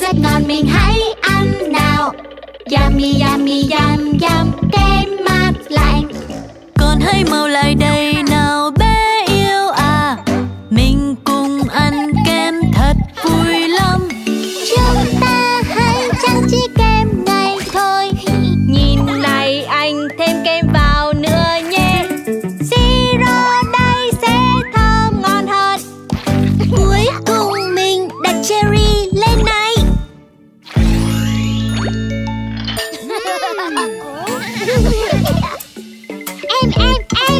rất ngon mình hãy ăn nào. Yummy yummy yum yum, kem mát lạnh. Con hãy mau lại đây nào bé yêu à, mình cùng ăn kem thật vui lắm. Chúng ta hãy chẳng chỉ kem này thôi. Nhìn này anh thêm kem vào nữa nhé. Siro đây sẽ thơm ngon hơn. Cuối cùng mình đặt cherry lên này. Em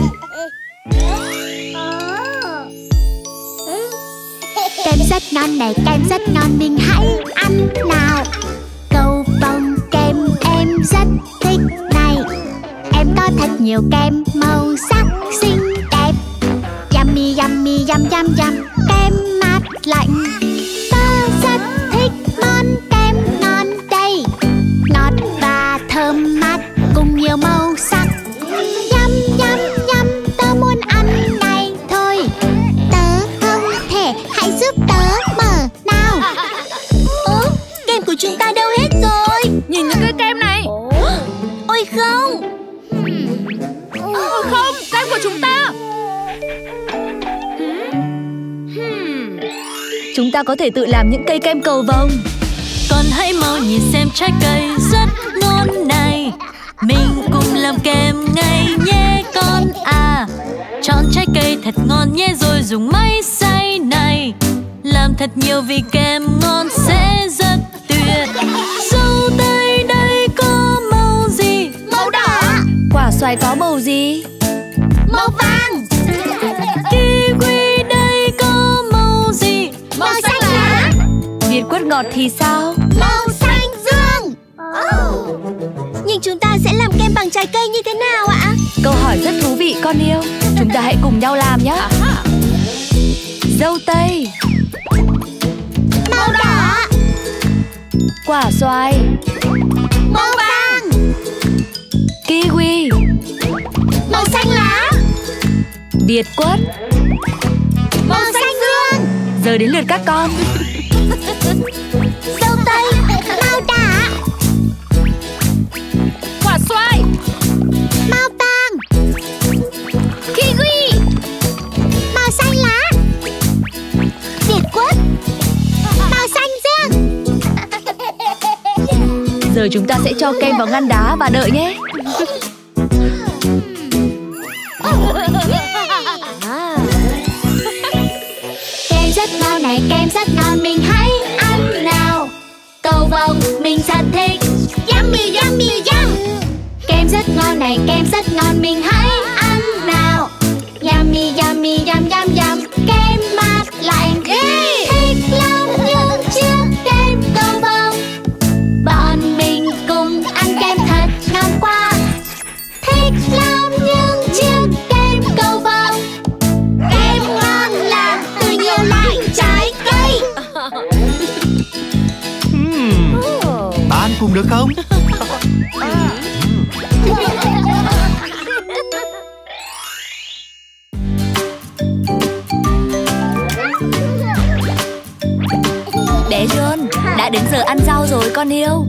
kem rất ngon này, kem rất ngon mình hãy ăn nào. Cầu vồng kem em rất thích này. Em có thật nhiều kem màu sắc xinh đẹp. Yummy yummy yum yum yum, kem mát lạnh. Ta rất thích món kem ngon đây, ngọt và thơm mát cùng nhiều màu sắc. Yum yum yum, tớ muốn ăn này thôi. Tớ không thể, hãy giúp tớ mở nào. Kem của chúng ta đâu hết rồi? Nhìn những cái kem này. Ôi không. Ôi không, kem của chúng ta. Chúng ta có thể tự làm những cây kem cầu vồng. Con hãy mau nhìn xem trái cây rất ngon này. Mình cùng làm kem ngay nhé con à. Chọn trái cây thật ngon nhé rồi dùng máy xay này. Làm thật nhiều vì kem ngon sẽ rất tuyệt. Dâu tây đây có màu gì? Màu đỏ. Quả xoài có màu gì? Màu vàng. Kiwi đây có màu gì? Màu xanh lá. Việt quất ngọt thì sao? Màu xanh dương. Nhưng chúng ta sẽ làm kem bằng trái cây như thế nào ạ? Câu hỏi rất thú vị con yêu. Chúng ta hãy cùng nhau làm nhé. Dâu tây. Màu đỏ. Quả xoài. Màu vàng. Kiwi. Màu xanh lá. Việt quất. Màu xanh dương. Giờ đến lượt các con. Dâu tây. Màu đỏ. Quả xoài. Màu vàng. Kiwi. Màu xanh lá. Việt quất. Màu xanh dương. Giờ chúng ta sẽ cho kem vào ngăn đá và đợi nhé. Kem rất ngon này, kem rất ngon mình hãy ăn nào. Cầu vồng mình rất thích. Yummy yummy yum. Kem rất ngon này, kem rất ngon mình hãy ăn nào. Yummy yummy yum yum yum, kem mát lạnh. Thích lắm những chiếc kem cầu vồng. Bọn mình cùng ăn kem thật ngon quá. Thích lắm những chiếc kem cầu vồng. Kem ngon là từ nhiều loại trái cây. Ta ăn cùng được không? Bé John, đã đến giờ ăn rau rồi con yêu.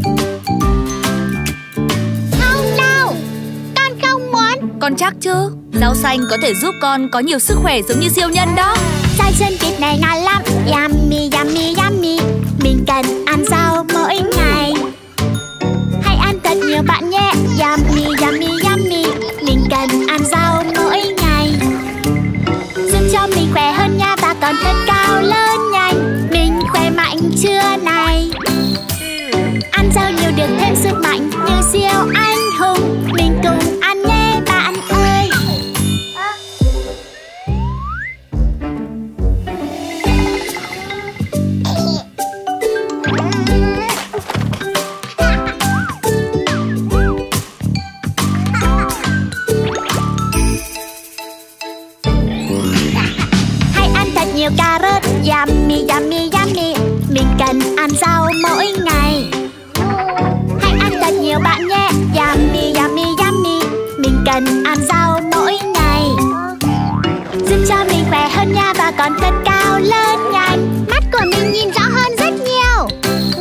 Không đâu, con không muốn. Con chắc chứ? Rau xanh có thể giúp con có nhiều sức khỏe giống như siêu nhân đó. Rau chân vịt này ngon lắm. Yummy yummy yummy. Mình cần ăn rau mỗi ngày. Hãy ăn thật nhiều bạn nhé. Yummy yummy yummy. Mình cần ăn rau mỗi ngày. Giúp cho mình khỏe hơn nha. Và còn thật cao lớn nhanh. Mình khỏe mạnh trưa này. Ăn rau nhiều được thêm sức mạnh như siêu anh hùng. Mình cùng ăn nhé bạn ơi. Hãy ăn thật nhiều cà rốt. Yummy yummy yummy. Mình cần ăn rau mỗi ngày. Hãy ăn thật nhiều bạn nhé. Yummy yummy yummy. Mình cần ăn rau mỗi ngày. Giúp cho mình khỏe hơn nha. Và còn thật cao lớn nhanh. Mắt của mình nhìn rõ hơn rất nhiều.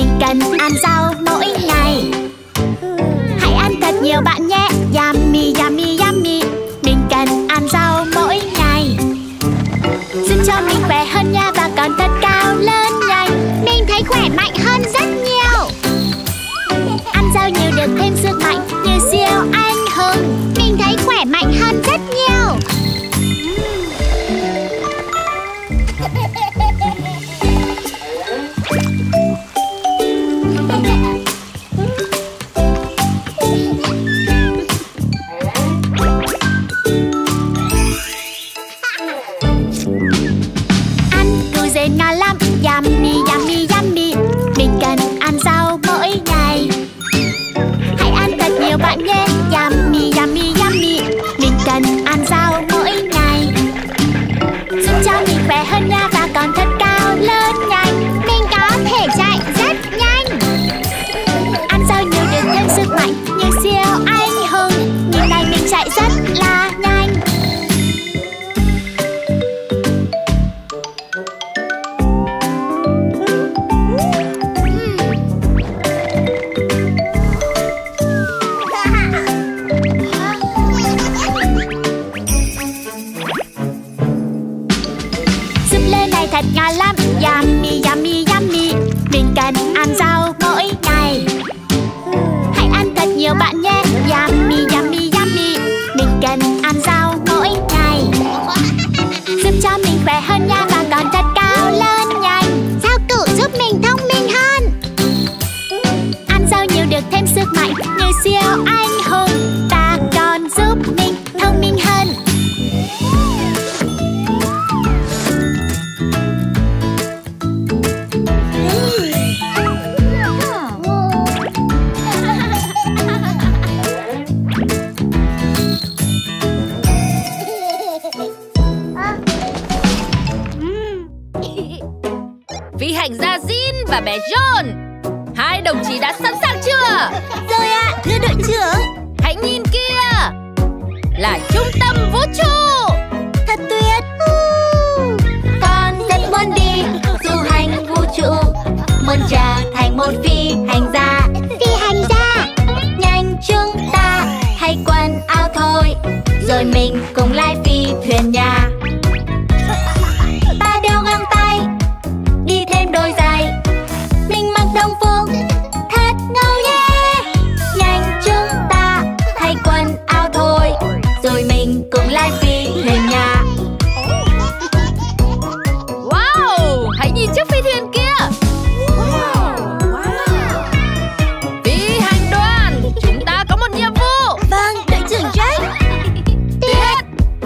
Mình cần ăn rau mỗi ngày. Hãy ăn thật nhiều bạn nhé. Yummy, yummy, yummy. Mình cần ăn rau mỗi ngày, giúp cho mình khỏe hơn nha, và còn thật cao lớn nhanh. Mình thấy khỏe mạnh hơn rất nhiều. Ăn rau nhiều được thêm sức mạnh như siêu anh hùng. Mình thấy khỏe mạnh hơn rất nhiều. Ngon lắm, yummy, yummy, yummy. Mình cần ăn rau mỗi ngày. Hãy ăn thật nhiều bạn nhé. Yummy, yummy, yummy. Mình cần ăn rau mỗi ngày, giúp cho mình khỏe hơn nha, và còn thật cao lớn nhanh. Mình có thể chạy rất nhanh. Ăn rau nhiều được thêm sức mạnh như siêu anh hùng. Nhìn này mình chạy rất là nhanh. Thật ngon lắm, yummy, yummy, yummy. Mình cần ăn rau mỗi ngày. Hãy ăn thật nhiều bạn nhé. Yummy, yummy, yummy. Mình cần ăn rau mỗi ngày, giúp cho mình khỏe hơn nha, và còn thật cao lớn nhanh. Rau củ giúp mình thông minh hơn. Ăn rau nhiều được thêm sức mạnh như siêu anh hùng. Ta còn giúp mình thông minh hơn. Phi hành gia Jin và bé John, hai đồng chí đã sẵn sàng chưa? Rồi ạ, thưa đội trưởng. Hãy nhìn kia, là trung tâm vũ trụ. Thật tuyệt. Con rất muốn đi du hành vũ trụ, muốn trở thành một phi hành gia. Phi hành gia. Nhanh chúng ta thay quần áo thôi, rồi mình cùng lái phi thuyền nhà. Ta đeo găng tay, đi thêm đôi giày, mình mặc đồng phục thật ngầu yeah. Nhanh chúng ta thay quần áo thôi, rồi mình cùng lái phi thuyền nhà. Wow, hãy nhìn chiếc phi thuyền kia. Phi hành đoàn, chúng ta có một nhiệm vụ. Vâng, đội trưởng Jack. Tuyệt.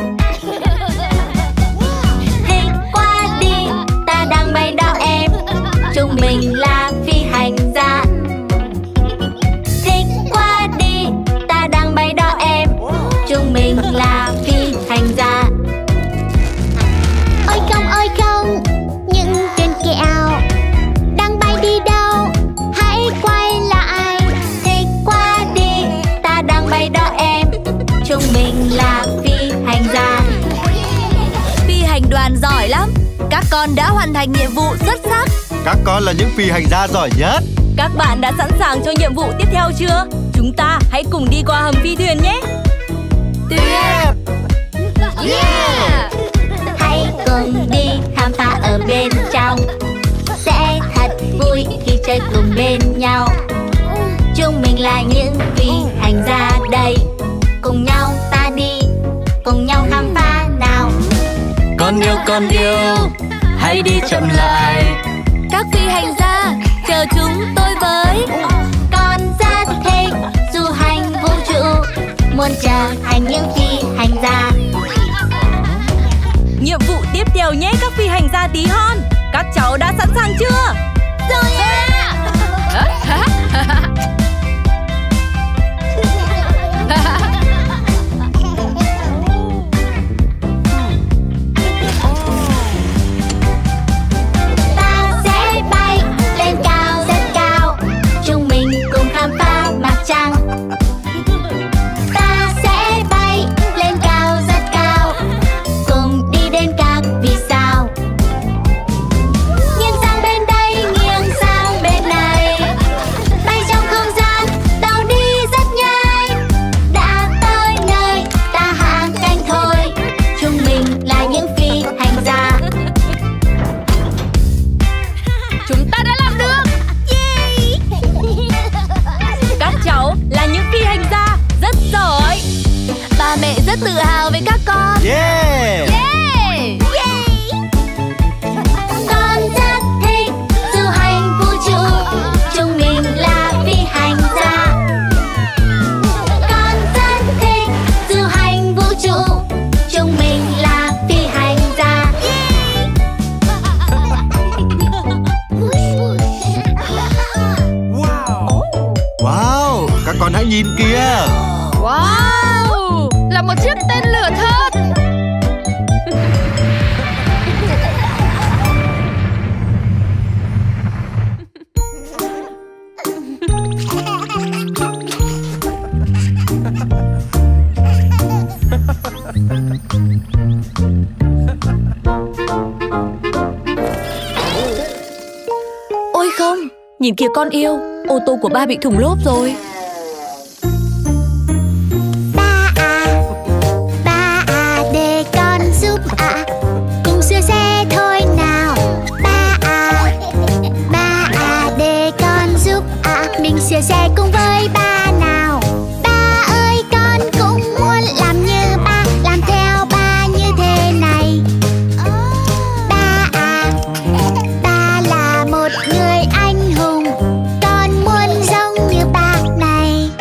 Thích quá đi, ta đang bay đảo em. Chúng mình là phi hành gia. Thích quá đi, ta đang bay đảo em. Chúng mình là phi hành gia. Ôi không, những viên kẹo đang bay đi đâu? Hãy quay lại. Thích quá đi, ta đang bay đảo em. Chúng mình là phi hành gia. Phi hành đoàn giỏi lắm. Các con đã hoàn thành nhiệm vụ xuất sắc. Các con là những phi hành gia giỏi nhất. Các bạn đã sẵn sàng cho nhiệm vụ tiếp theo chưa? Chúng ta hãy cùng đi qua hầm phi thuyền nhé. Tuyệt. Yeah. Hãy cùng đi khám phá ở bên trong, sẽ thật vui khi chơi cùng bên nhau. Chúng mình là những phi hành gia đây, cùng nhau ta đi, cùng nhau khám phá nào. Con yêu, hãy đi chậm lại. Các phi hành gia, chờ chúng tôi với. Con rất thích du hành vũ trụ, muốn trở thành những phi hành gia. Nhiệm vụ tiếp theo nhé các phi hành gia tí hon. Các cháu đã sẵn sàng chưa? Rồi ạ. Ta sẽ bay lên cao rất cao, chúng mình cùng khám phá mặt trăng. Ta sẽ bay lên cao rất cao, cùng đi đến các vì sao. Nhìn sang bên đây Hãy nhìn kìa. Wow, là một chiếc tên lửa thật. Ôi không, nhìn kìa con yêu, ô tô của ba bị thủng lốp rồi. Ba à, để con giúp ạ. Cùng sửa xe thôi nào. Ba à, để con giúp ạ. Mình sửa xe cùng với ba nào. Ba ơi, con cũng muốn làm như ba, làm theo ba như thế này. Ba là một người anh hùng, con muốn giống như ba này.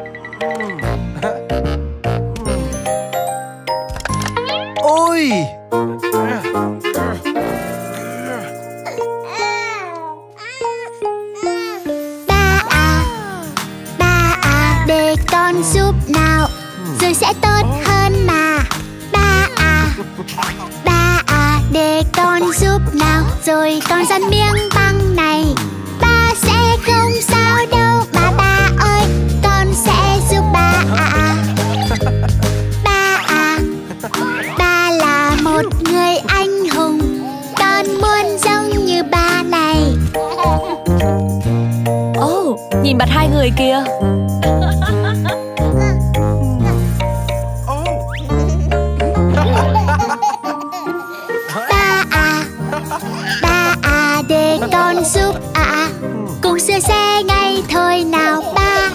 Ôi, Ba à, để con giúp nào. Rồi sẽ tốt hơn mà. Ba à, để con giúp nào. Rồi con dán miếng băng này. Ba sẽ không sao đâu mà ba ơi, con sẽ giúp ba à. Ba là một người anh hùng, con muốn giống như ba này. Ồ, nhìn mặt hai người kìa. Ba à, để con giúp ạ. Cùng sửa xe ngay thôi nào. Ba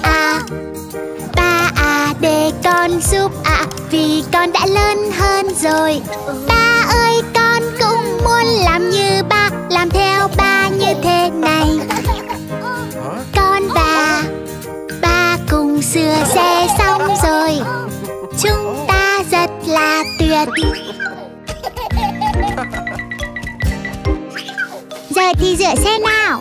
à, để con giúp ạ. Vì con đã lớn hơn rồi. Ba ơi, con cũng muốn làm như ba, làm theo ba như thế này. Con và ba cùng sửa xe xong rồi. Chúng ta rất là tuyệt. Giờ thì rửa xe nào.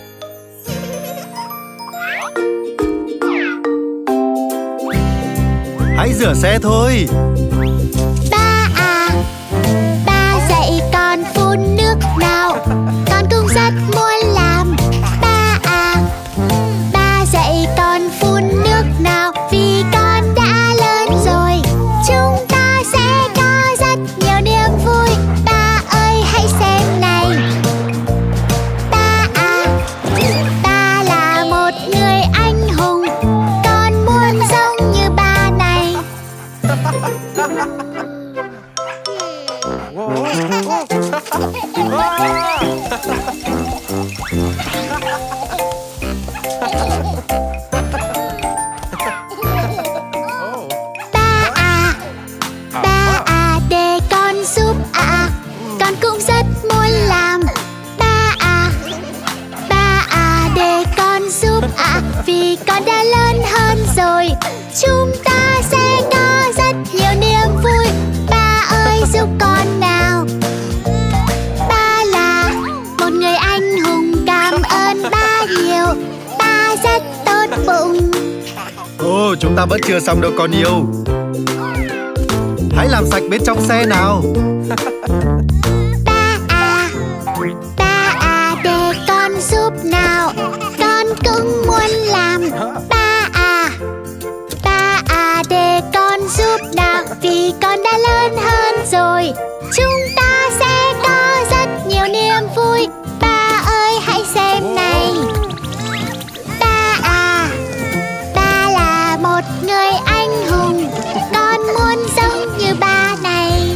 hãy rửa xe thôi. Ba à, ba dạy con phun nước nào. Con cũng rất muốn làm. Ba à, ba dạy con phun nước nào. Vì con đã lớn rồi. Chúng ta sẽ có rất nhiều niềm vui. Ba ơi, hãy xem này. Ba là một người anh hùng, con muốn giống như ba này. Ba à, để con giúp ạ. Con cũng rất muốn làm. Ba à, để con giúp ạ. Vì con đã lớn hơn rồi. Chúng ta sẽ có rất nhiều niềm vui. Ba ơi, giúp con nào. Ba là một người anh hùng, cảm ơn ba nhiều. Ba rất tốt bụng. Ồ, chúng ta vẫn chưa xong đâu con yêu. Hãy làm sạch bên trong xe nào. Ba à, để con giúp nào. Con cũng muốn làm. Ba à, để con giúp nào. Vì con đã lớn hơn rồi. Chúng ta sẽ có rất nhiều niềm vui. Ba ơi, hãy xem này. Ba là một người anh hùng, con muốn giống như ba này.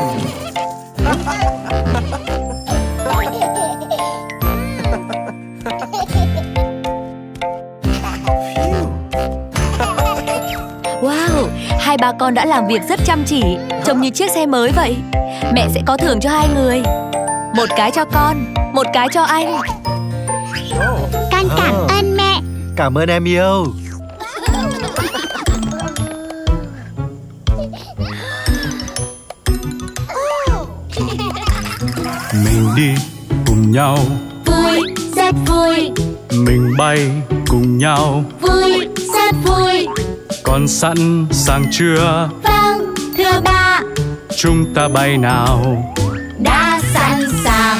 Wow, hai ba con đã làm việc rất chăm chỉ, trông như chiếc xe mới vậy. Mẹ sẽ có thưởng cho hai người. Một cái cho con, một cái cho anh. Con cảm ơn mẹ. Cảm ơn em yêu. Mình đi cùng nhau, Vui, rất vui. mình bay cùng nhau, Vui, rất vui. Con sẵn sàng chưa? Vâng, thưa ba. Chúng ta bay nào. Đã sẵn sàng.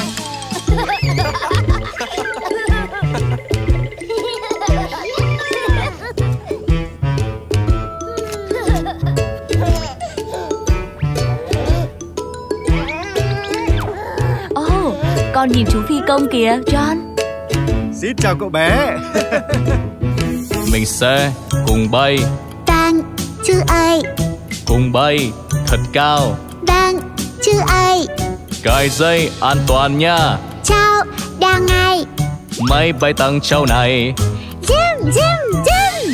Con nhìn chú phi công kìa, John. Xin chào cậu bé. Mình sẽ cùng bay. Vâng, chú ơi. Cùng bay thật cao. Vâng, chú ơi. Cài dây an toàn nha. Cháu đang ngay. Máy bay tăng trâu này. Zoom, zoom, zoom.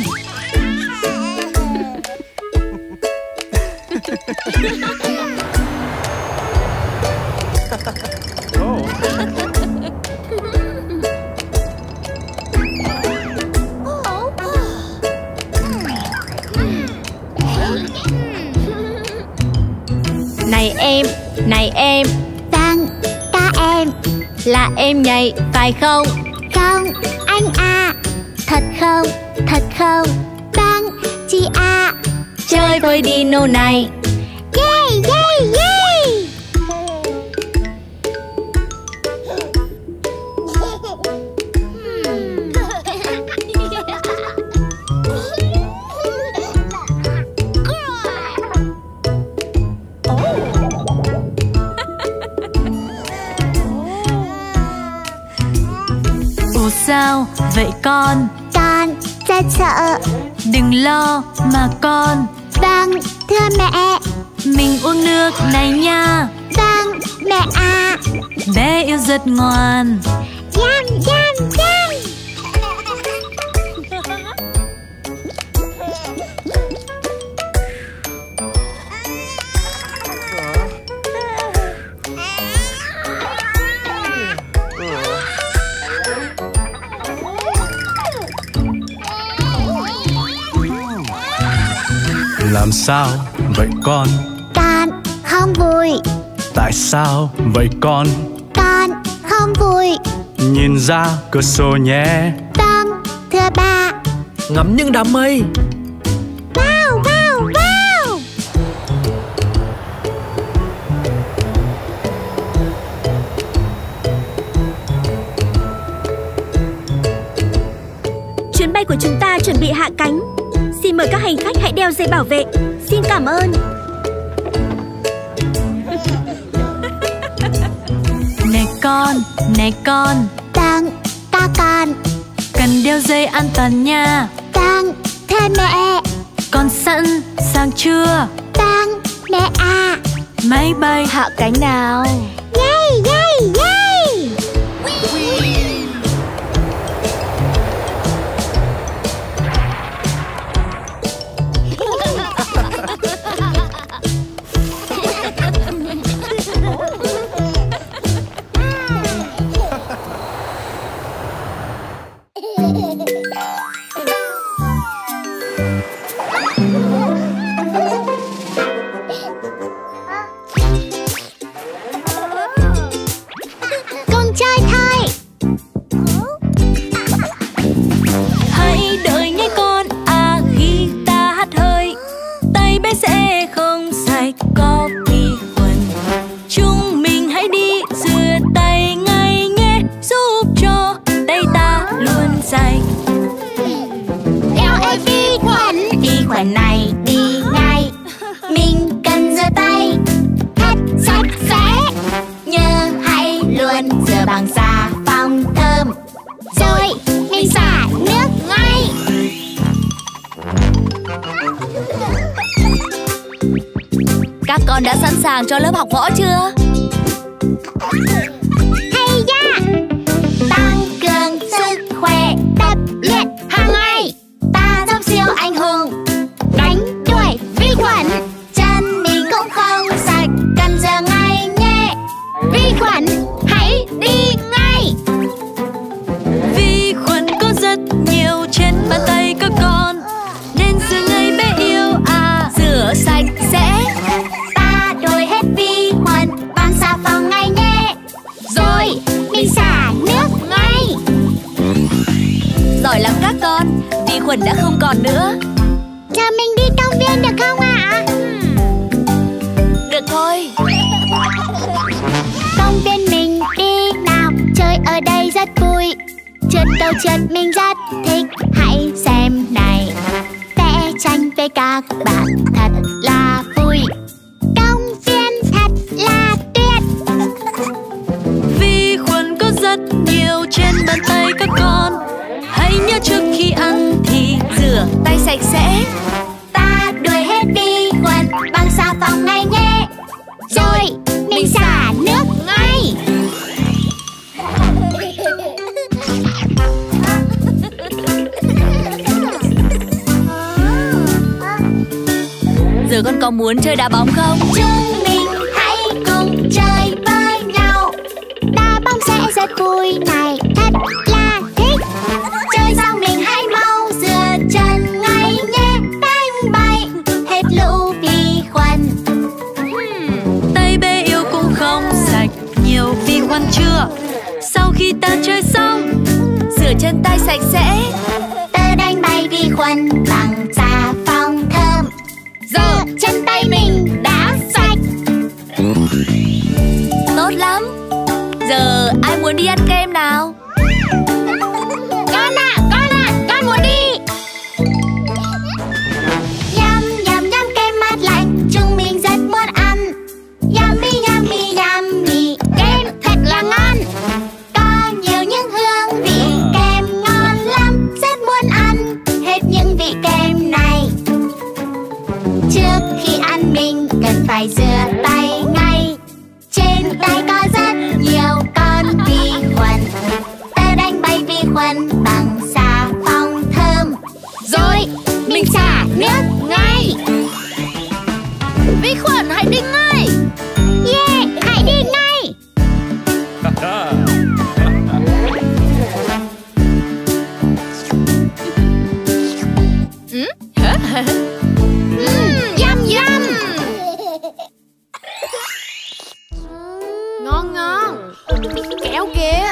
Này em. Vâng, các em. Là em nhảy phải không? Không, anh à. Thật không, thật không. Vâng, chị à. Chơi với dino này. Yeah, yeah, yeah. Sao vậy con? Con rất sợ. Đừng lo mà con. Vâng, thưa mẹ. Mình uống nước này nha. Vâng, mẹ à. Bé yêu rất ngoan. Yum, yum, yum. Làm sao vậy con? Con không vui. Tại sao vậy con? Con không vui. Nhìn ra cửa sổ nhé. Vâng, thưa ba. Ngắm những đám mây. Wow, wow, wow. Chuyến bay của chúng ta chuẩn bị hạ cánh. Xin mời các hành khách hãy đeo dây bảo vệ. Xin cảm ơn. Này con. Vâng, các con. Cần đeo dây an toàn nha. Vâng, thưa mẹ. Con sẵn sàng chưa? Vâng, mẹ à. Máy bay hạ cánh nào. Yay, yay, yay. Các con đã sẵn sàng cho lớp học võ chưa? Hay da! Tăng cường sức khỏe, tập luyện hàng ngày. Ta giống siêu anh hùng, đánh đuổi vi khuẩn. Chân mình cũng không sạch, cần rửa ngay nhé. Vi khuẩn, hãy đi ngay. Vi khuẩn có rất nhiều trên bàn tay các con, nên rửa ngay bé yêu à. Rửa sạch sẽ. Ta đuổi hết vi khuẩn bằng xà phòng ngay nhé. Rồi mình xả nước ngay. Giỏi lắm các con, vi khuẩn đã không còn nữa. Giờ mình đi công viên được không ạ? Được thôi. Công viên mình đi nào, chơi ở đây rất vui. Trượt đâu trượt mình rất thích, hãy xem này. Vẽ tranh với các bạn thật là vui. Công viên thật là tuyệt. Vi khuẩn có rất nhiều trên bàn tay các con. Hãy nhớ trước khi ăn thì rửa tay sạch sẽ. Ta đuổi hết vi khuẩn bằng xà phòng ngay nhé. Rồi mình xả nước ngay. Giờ con có muốn chơi đá bóng không? Chúng mình hãy cùng chơi với nhau. Đá bóng sẽ rất vui này, thật là thích. Chơi xong mình hãy mau rửa chân ngay nhé. Đánh bay hết lũ vi khuẩn. Tay bé yêu cũng không sạch, nhiều vi khuẩn chưa? Sau khi ta chơi xong, rửa chân tay sạch sẽ. Tớ đánh bay vi khuẩn bằng xà phòng thơm. Giờ chân tay mình đã sạch. Tốt lắm. Giờ ai muốn đi ăn kem nào? Con muốn đi. Nhâm nhâm nhâm kem mát lạnh, chúng mình rất muốn ăn. Yummy yummy yummy, kem thật là ngon. Có nhiều những hương vị kem ngon lắm, rất muốn ăn hết những vị kem này. Trước khi ăn mình cần phải rửa tay ngay. Trên tay có rất nhiều con vi khuẩn. Tớ đánh bay vi khuẩn bằng xà phòng thơm. Rồi mình xả nước ngay. Vi khuẩn hãy đi ngay. Yeah, hãy đi ngay. Yum yum. Ngon ngon. Kẹo kìa.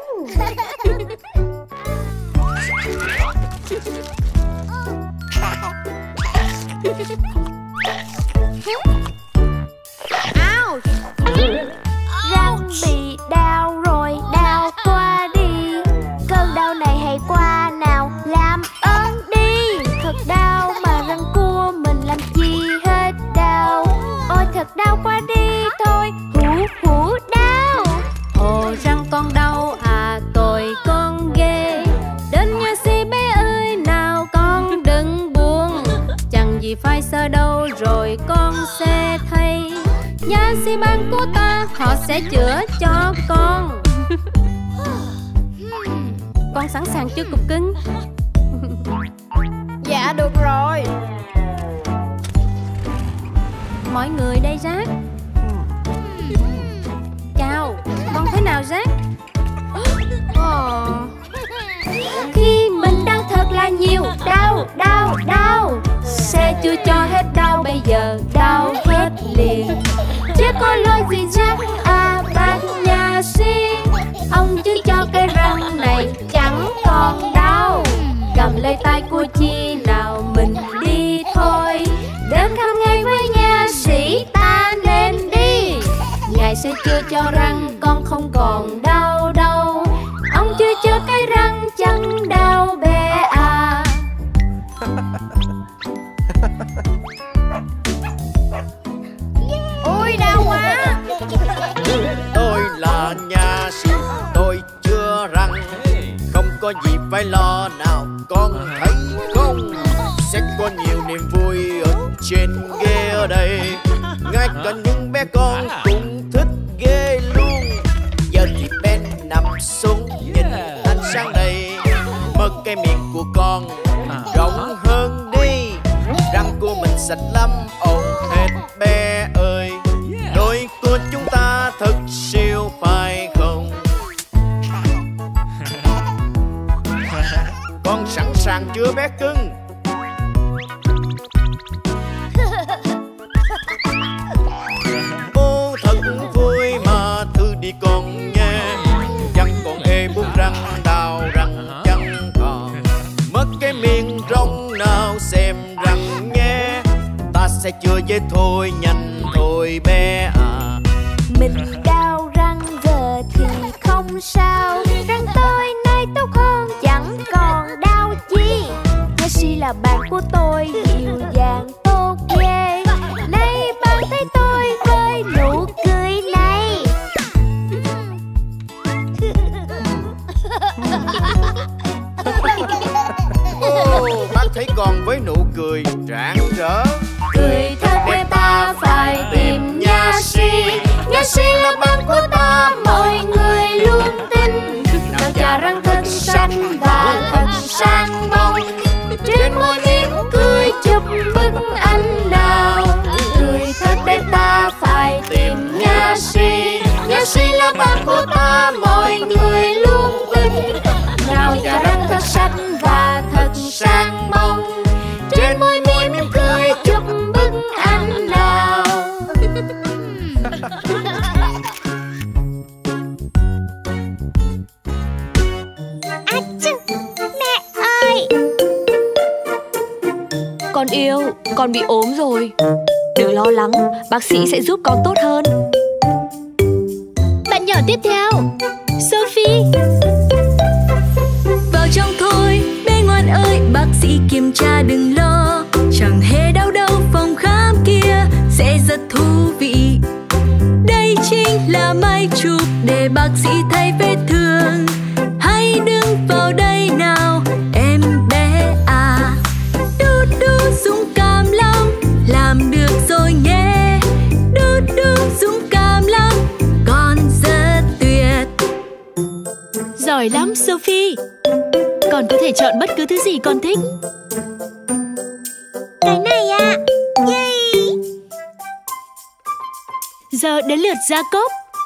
Ouch. Răng bị đau rồi, đau qua đi. Cơn đau này hãy qua nào, làm ơn đi. Thật đau mà răng cua mình làm gì hết đau. Ôi thật đau qua đi thôi, hú hú đau. Ồ răng con đau à, tội con ghê. Đến nha sĩ bé ơi nào con đừng buồn. Chẳng gì phải sợ đâu rồi con sẽ thấy. Nha sĩ ban của ta họ sẽ chữa cho con. Con sẵn sàng chưa cục cưng? Dạ được rồi. Mọi người đây Rác. Chào, con thế nào Rác? Khi mình đau thật là nhiều, đau đau đau. Sẽ chưa cho hết đau, bây giờ đau hết liền. Chứ có lỗi gì Rác à bác nha sĩ. Ông chứ cho cái răng này chẳng còn đau. Cầm lấy tay của Chi nào mình đi thôi. Đến khám ngay với nha sĩ ta nên đi. Ngài sẽ chữa cho răng con không còn đau đâu. Ông chưa chữa cái răng chẳng đau bé à. Ôi đau quá. Tôi là nha sĩ, tôi chữa răng. Không có gì phải lo nào, con thấy không? Sẽ có nhiều niềm vui ở trên ghế ở đây. Ngay cả những bé con cũng thích ghê luôn. Giờ thì bé nằm xuống nhìn ánh sáng này. Mở cái miệng của con rộng hơn đi. Răng của mình sạch lắm, ổn hết bé ơi. Đôi của chúng ta thật siêu phải không? Con sẵn sàng chưa bé cưng? Ô thật vui mà thư đi con nghe. Chẳng còn ê buông răng, đau răng chẳng còn. Mất cái miệng rong nào xem răng sẽ chưa dễ thôi, nhanh thôi bé à. Mình đau răng giờ thì không sao, răng tôi nay tốt hơn chẳng còn đau chi. Jessie là bạn của tôi, dịu dàng tốt ghê. Nay bạn thấy tôi với nụ cười này. Bác thấy con với nụ cười rạng rỡ. Cười thật để ta phải tìm nha si. Nha si là bạn của ta, mọi người luôn tin. Nào chà răng thật xanh và thật sang bông, trên môi mỉm cười chụp bức ảnh nào. Cười thật để ta phải tìm nha si. Nha si là bạn của ta, mọi người luôn tin. Nào chà răng thật xanh và thật sang bông, trên môi mỉm cười chụp bức ảnh nào. Mẹ ơi! Con yêu, con bị ốm rồi. Đừng lo lắng, bác sĩ sẽ giúp con tốt hơn. Bạn nhỏ tiếp theo, Sophie. Vào trong thôi, bé ngoan ơi, bác sĩ kiểm tra đừng lo. Chẳng hề đau đâu, phòng khám kia sẽ rất thú vị. Đây chính là máy chụp để bác sĩ thấy vết thương. Hãy đứng vào đây nào, em bé à. Đu đu dũng cảm lắm, làm được rồi nhé. Đu đu dũng cảm lắm, con rất tuyệt. Giỏi lắm Sophie. Con có thể chọn bất cứ thứ gì con thích. Cái này ạ. Yay! Giờ đến lượt Jacob.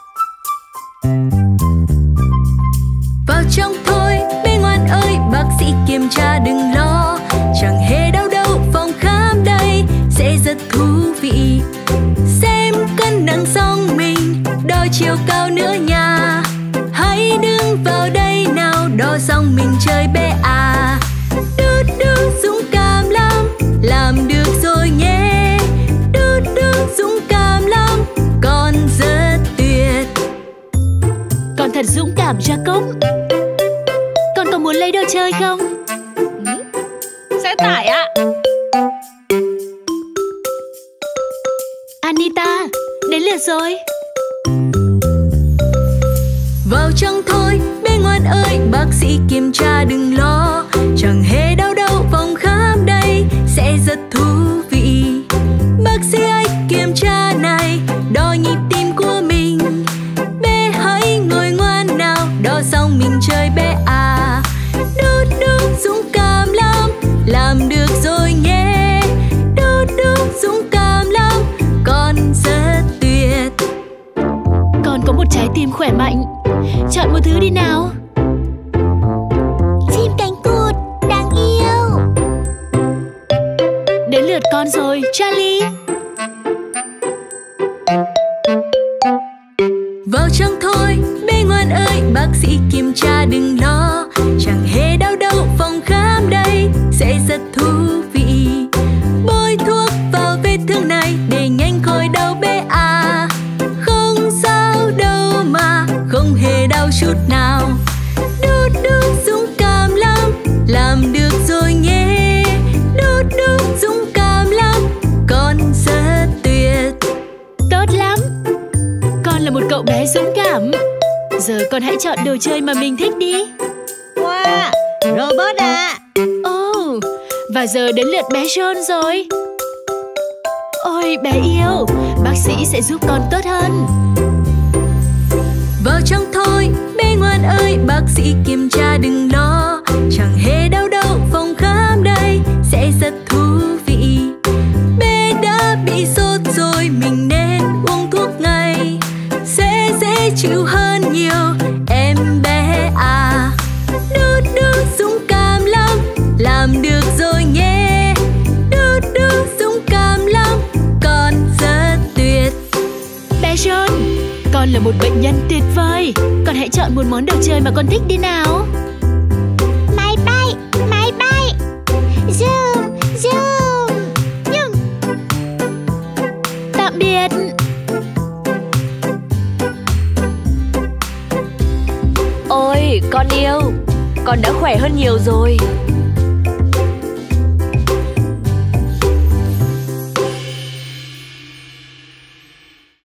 Vào trong thôi, bé ngoan ơi, bác sĩ kiểm tra đừng lo. Chẳng hề đau đâu, phòng khám đây sẽ rất thú vị. Xem cân nặng xong mình, đo chiều cao nữa nha. Hãy đứng vào đây nào, đo xong mình chơi bé à. Đu đu dũng cảm lắm, làm được rồi nhé. Đu đu dũng cảm lắm, con rất tuyệt. Con thật dũng cảm Jacob. Con có muốn lấy đồ chơi không? Xe tải ạ. Anita, đến lượt rồi. Vào trong thôi, bé ngoan ơi, bác sĩ kiểm tra đừng lo. Chẳng hề đau đâu, phòng khám đây sẽ rất thú vị. Bác sĩ ấy kiểm tra này, đo nhịp tim của mình. Bé hãy ngồi ngoan nào, đo xong mình chơi bé à. Đu đu dũng cảm lắm, làm được rồi nhé. Đu đu dũng cảm lắm, con rất tuyệt. Con có một trái tim khỏe mạnh. Chọn một thứ đi nào. Chim cánh cụt đáng yêu. Đến lượt con rồi, Charlie. Vào trong thôi, bé ngoan ơi, bác sĩ kiểm tra đừng lo. Chẳng hề đau đâu, phòng khám đây sẽ rất thú vị. Bôi thuốc vào vết thương này để nhanh khỏi đau bé à. Không sao đâu mà, không hề đau chút nào. Đu đu dũng cảm lắm, làm được rồi nhé. Đu đu dũng cảm lắm, con rất tuyệt. Tốt lắm. Con là một cậu bé dũng cảm. Giờ con hãy chọn đồ chơi mà mình thích đi. Wow, robot à. Oh, và giờ đến lượt bé John rồi. Ôi bé yêu, bác sĩ sẽ giúp con tốt hơn. Vào trong thôi, bé ngoan ơi, bác sĩ kiểm tra đừng lo. Chẳng hề đau đâu, phòng khám đây sẽ rất thú vị. Bé đã bị sốt rồi, mình nên uống thuốc ngay, sẽ dễ chịu hơn nhiều, em bé à. Đu đu dũng cảm lắm, làm được rồi nhé. Đu đu dũng cảm lắm, con rất tuyệt. Bé John, con là một bệnh nhân tuyệt vời. Con hãy chọn một món đồ chơi mà con thích đi nào. Máy bay, máy bay. Zoom, zoom. biệt. Ôi con yêu, con đã khỏe hơn nhiều rồi.